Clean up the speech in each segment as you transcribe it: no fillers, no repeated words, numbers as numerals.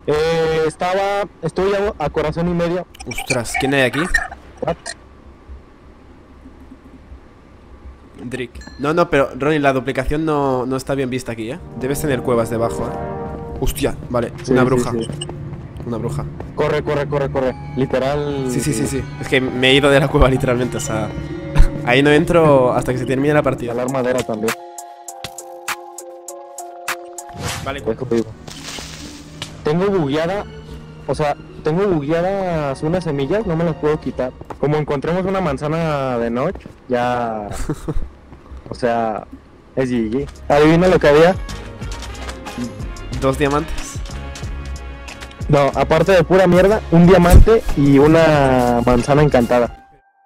Estoy a corazón y medio. Ostras, ¿quién hay aquí? What? Drick. No, pero Ronnie, la duplicación no está bien vista aquí, ¿eh? Debes tener cuevas debajo, ¿eh? Hostia, vale, Sí, una sí, bruja. sí. Una bruja. Corre. Literal. Sí. Es que me he ido de la cueva literalmente, o sea... Ahí no entro hasta que se termine la partida. Jalar madera también. Vale, Es como digo. Tengo bugueadas unas semillas, no me las puedo quitar. Como encontremos una manzana de noche, ya... O sea, es GG. Adivina lo que había. 2 diamantes. No, aparte de pura mierda, un diamante y una manzana encantada.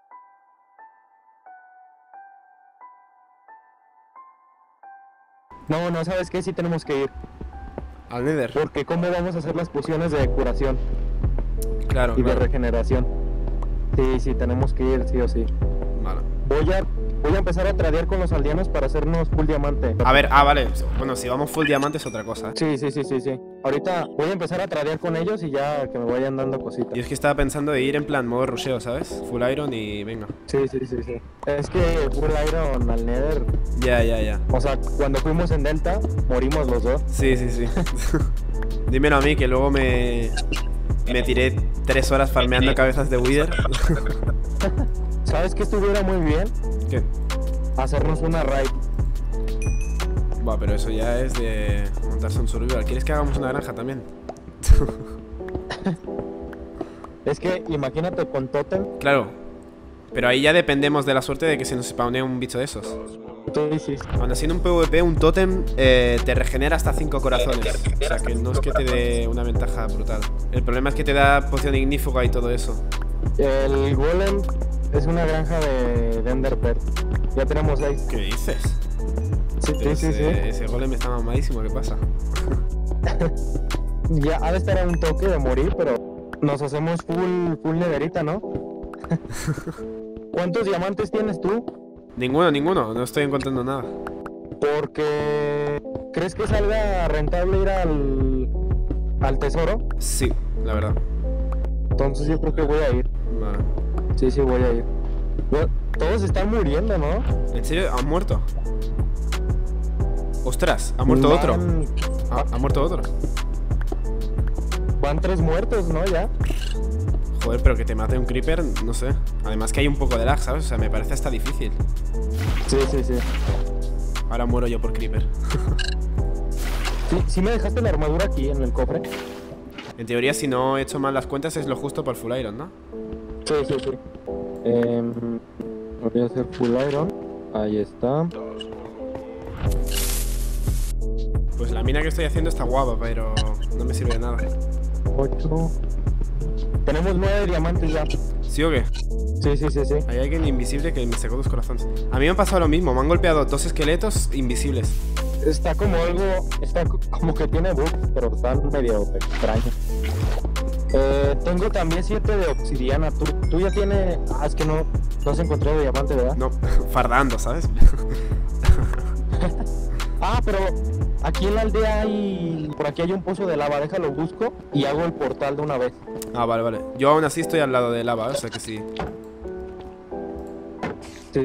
No, ¿sabes qué? Sí tenemos que ir. Al Nether. Porque ¿cómo vamos a hacer las pociones de curación Claro, y de claro. regeneración? Sí, tenemos que ir, sí o sí. Vale. Voy a empezar a tradear con los aldeanos para hacernos full diamante. A ver, vale. Bueno, si vamos full diamante es otra cosa, ¿eh? Sí. Ahorita voy a empezar a tradear con ellos y ya que me vayan dando cositas. Yo es que estaba pensando de ir en plan modo rusheo, ¿sabes? Full iron y venga. Sí. Es que full iron al nether. Ya. O sea, cuando fuimos en Delta, morimos los dos. Sí. Dímelo a mí, que luego me tiré 3 horas farmeando cabezas de Wither. ¿Sabes qué estuviera muy bien? ¿Qué? Hacernos una raid. Buah, pero eso ya es de montarse un survival. ¿Quieres que hagamos una granja también? Es que imagínate con Totem. Claro. Pero ahí ya dependemos de la suerte de que se nos spawnee un bicho de esos. Sí. Aún así en un PvP un tótem te regenera hasta 5 corazones. O sea que no es que te dé una ventaja brutal. El problema es que te da poción ignífuga y todo eso. El golem es una granja de Ender Pearl. Ya tenemos 6. ¿Qué dices? Sí. Ese golem está mamadísimo, ¿qué pasa? Ya ha de estar a un toque de morir, pero nos hacemos full nederita, ¿no? ¿Cuántos diamantes tienes tú? Ninguno, no estoy encontrando nada. Porque... ¿crees que salga rentable ir al tesoro? Sí, la verdad. Entonces yo creo que voy a ir. Vale. Sí, voy a ir. Todos están muriendo, ¿no? ¿En serio? ¿Han muerto? ¡Ostras! ¿Ha muerto otro? ¿Ha muerto otro? Van 3 muertos, ¿no? Ya. Joder, pero que te mate un creeper, no sé. Además que hay un poco de lag, ¿sabes? O sea, me parece hasta difícil. Sí. Ahora muero yo por creeper. Sí me dejaste la armadura aquí en el cofre. En teoría, si no he hecho mal las cuentas, es lo justo por full iron, ¿no? Sí. Voy a hacer full iron. Ahí está. Pues la mina que estoy haciendo está guapa, pero no me sirve de nada. 8. Tenemos 9 diamantes ya. ¿Sí o qué? Sí. Hay alguien invisible que me sacó 2 corazones. A mí me ha pasado lo mismo, me han golpeado 2 esqueletos invisibles. Está como que tiene bugs, pero están medio extraños. Tengo también 7 de obsidiana. Tú ya tienes... es que no has encontrado diamante, ¿verdad? No, fardando, ¿sabes? Pero aquí en la aldea por aquí hay un pozo de lava, déjalo busco y hago el portal de una vez. Vale. Yo aún así estoy al lado de lava, o sea que sí. Sí.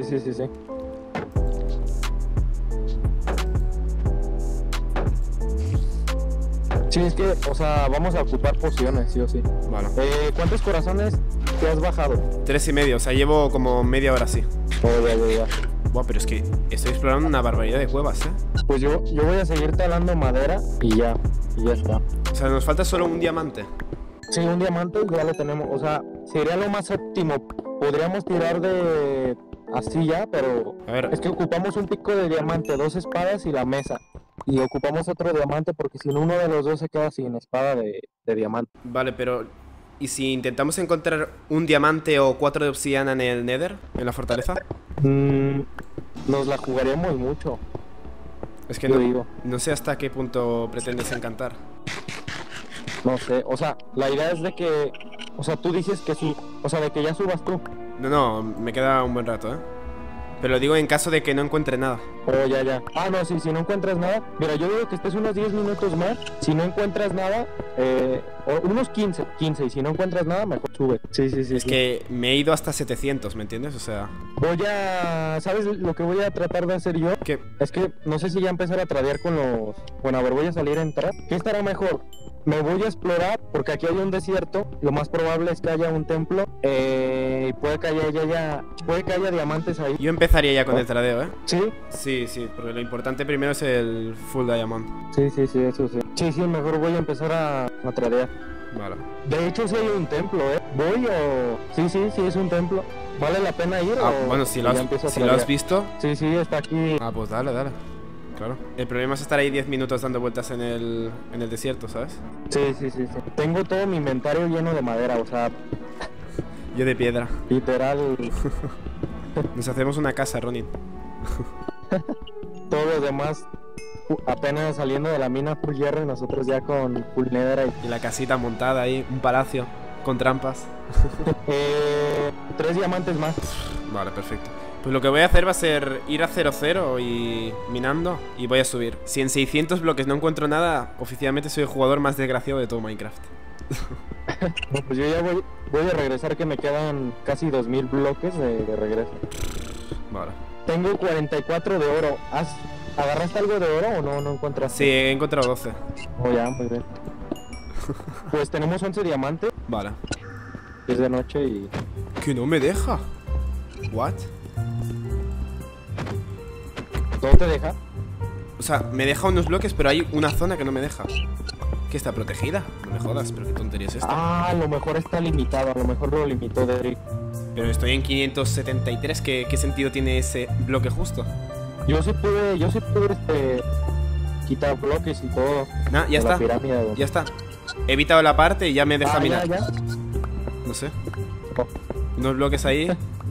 Sí, es que, o sea, vamos a ocupar pociones, sí o sí. Vale. ¿Cuántos corazones te has bajado? 3,5, o sea, llevo como media hora así. Ya. Buah, pero es que estoy explorando una barbaridad de cuevas, ¿eh? Pues yo voy a seguir talando madera y ya está. O sea, nos falta solo un diamante. Sí, un diamante y ya lo tenemos. O sea, sería lo más óptimo. Podríamos tirar de así ya, pero A ver, es que ocupamos un pico de diamante, 2 espadas y la mesa. Y ocupamos otro diamante porque si no uno de los dos se queda sin espada de diamante. vale, pero... ¿y si intentamos encontrar un diamante o 4 de obsidiana en el Nether? ¿En la fortaleza? Nos la jugaremos mucho. Es que Yo digo. no sé hasta qué punto pretendes encantar. No sé, o sea, la idea es de que... O sea, tú dices que sí, o sea, de que ya subas tú. No, me queda un buen rato, ¿eh? Pero lo digo en caso de que no encuentre nada. Oh, ya. Ah, no, sí, si no encuentras nada. Mira, yo digo que estés unos 10 minutos más. Si no encuentras nada, o unos 15. Y si no encuentras nada, mejor sube. Sí. Es que me he ido hasta 700, ¿me entiendes? O sea... ¿Sabes lo que voy a tratar de hacer yo? ¿Qué? Es que no sé si ya empezar a tradear con los... Bueno, a ver, voy a salir a entrar. ¿Qué estará mejor? Me voy a explorar porque aquí hay un desierto. Lo más probable es que haya un templo. Y puede que haya diamantes ahí. Yo empezaría ya con el tradeo, ¿eh? ¿Sí? Sí, porque lo importante primero es el full diamond. Sí, eso sí. Sí, mejor voy a empezar a tradear. Vale. De hecho, sí hay un templo, ¿eh? ¿Voy o...? Sí, es un templo. ¿Vale la pena ir o...? Bueno, si lo has visto... Sí, está aquí. Ah, pues dale. Claro. El problema es estar ahí 10 minutos dando vueltas en el desierto, ¿sabes? Sí. Tengo todo mi inventario lleno de madera, o sea... Yo de piedra. Literal. Nos hacemos una casa, Ronin. Todos los demás apenas saliendo de la mina full hierro y nosotros ya con full nether. Y la casita montada ahí, un palacio con trampas. 3 diamantes más. Vale, perfecto. Pues lo que voy a hacer va a ser ir a 0-0 y minando y voy a subir. Si en 600 bloques no encuentro nada, oficialmente soy el jugador más desgraciado de todo Minecraft. No, pues yo ya voy a regresar, que me quedan casi 2000 bloques de regreso. Vale. Tengo 44 de oro. ¿Agarraste algo de oro o no encontraste? Sí, he encontrado 12. Oh, ya, muy bien. Pues tenemos 11 diamantes. Vale. Es de noche y... Que no me deja. ¿What? ¿Todo te deja? O sea, me deja unos bloques, pero hay una zona que no me deja. ¿Que está protegida? No me jodas, pero qué tontería es esta. Ah, a lo mejor está limitado, a lo mejor lo limitó Derek. Pero estoy en 573, ¿qué sentido tiene ese bloque justo? Yo sí pude quitar bloques y todo. Nah, ya está. Ya está. He evitado la parte y ya me deja minar. Ya. No sé. Unos bloques ahí.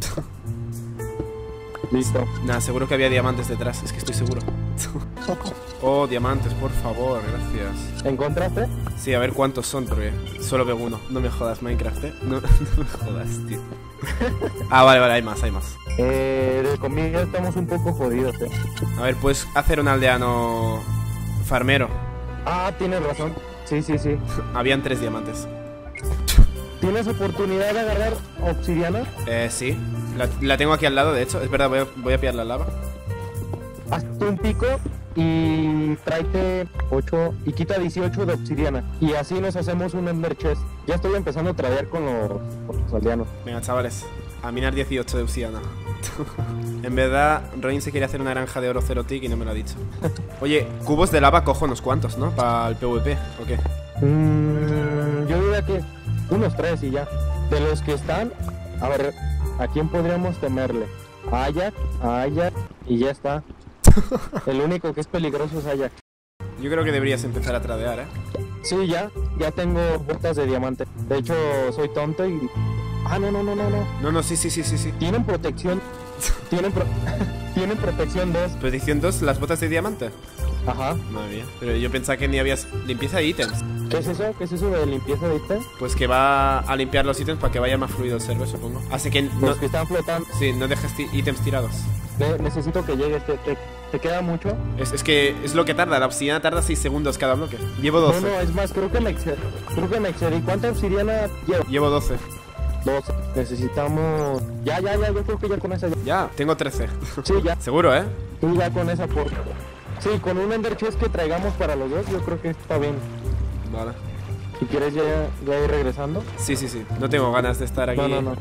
Listo. Nah, seguro que había diamantes detrás, es que estoy seguro. Oh, diamantes, por favor, gracias. ¿Encontraste? Sí, a ver cuántos son, porque solo veo uno. No me jodas, Minecraft, no me jodas, tío. Ah, vale, hay más. De comida estamos un poco jodidos, A ver, puedes hacer un aldeano farmero. Ah, tienes razón. Sí. Habían 3 diamantes. ¿Tienes oportunidad de agarrar obsidiana? Sí. La tengo aquí al lado, de hecho. Es verdad, voy a pillar la lava. Hazte un pico y tráete 8 y quita 18 de obsidiana. Y así nos hacemos un ender chest. Ya estoy empezando a tradear con los aldeanos. Venga, chavales, a minar 18 de obsidiana. En verdad, Ronin se quiere hacer una granja de oro 0 tick y no me lo ha dicho. Oye, cubos de lava cojo unos cuantos, ¿no? Para el PvP, ¿o qué? Yo diría que unos 3 y ya. De los que están, a ver, ¿a quién podríamos temerle? A Ajax y ya está. El único que es peligroso es Ajax. Yo creo que deberías empezar a tradear, ¿eh? Sí, ya tengo botas de diamante. De hecho, soy tonto y... Ah, no. No, sí. Tienen protección. Tienen protección 2. ¿Protección 2? ¿Las botas de diamante? Ajá. Madre mía. Pero yo pensaba que ni habías... Limpieza de ítems. ¿Qué es eso? ¿Qué es eso de limpieza de ítems? Pues que va a limpiar los ítems para que vaya más fluido el server, supongo. Así que... Los que están flotando. Sí, no dejes ítems tirados. Necesito que llegues. ¿Te queda mucho? Es que es lo que tarda. La obsidiana tarda 6 segundos cada bloque. Llevo 12. No, es más, creo que me excedí. ¿Cuánta obsidiana llevo? Llevo 12. 12. Necesitamos... Ya, yo creo que ya con esa... Ya, tengo 13. Sí, ya. Seguro, ¿eh? Sí, ya con esa por... Sí, con un ender chest que traigamos para los dos, yo creo que está bien. Vale. Si quieres ya ir regresando. Sí. No tengo ganas de estar aquí. No.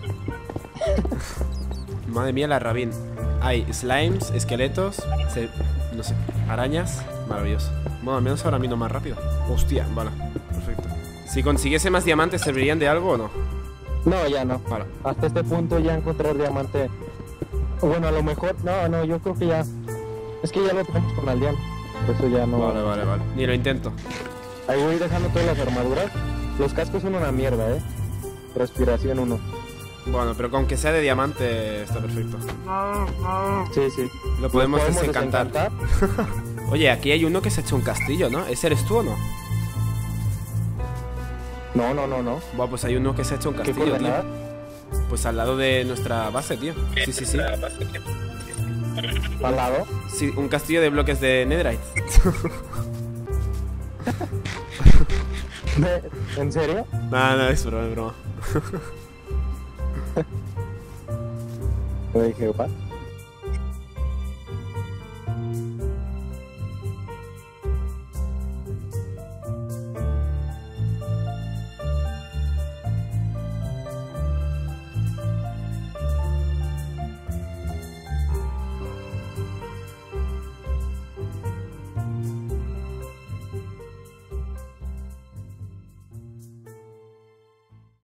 Madre mía, la Rabin. Hay slimes, esqueletos, no sé, arañas. Maravilloso. Bueno, al menos ahora mino más rápido. Hostia, vale, perfecto. Si consiguiese más diamantes, ¿servirían de algo o no? No, ya no. Vale. Hasta este punto ya encontrar diamante. Bueno, a lo mejor... No, yo creo que ya... Es que ya lo tenemos con aldeano. Por eso ya no... Vale. Ni lo intento. Ahí voy dejando todas las armaduras. Los cascos son una mierda, Respiración 1. Bueno, pero con que sea de diamante está perfecto. Sí. Lo podemos desencantar. Oye, aquí hay uno que se ha hecho un castillo, ¿no? ¿Ese eres tú o no? No. Bueno, pues hay uno que se ha hecho un castillo, tío. Pues al lado de nuestra base, tío. Sí. ¿Al lado? Sí, un castillo de bloques de netherite. ¿En serio? No, es broma, es broma. Yo dije, ¿what?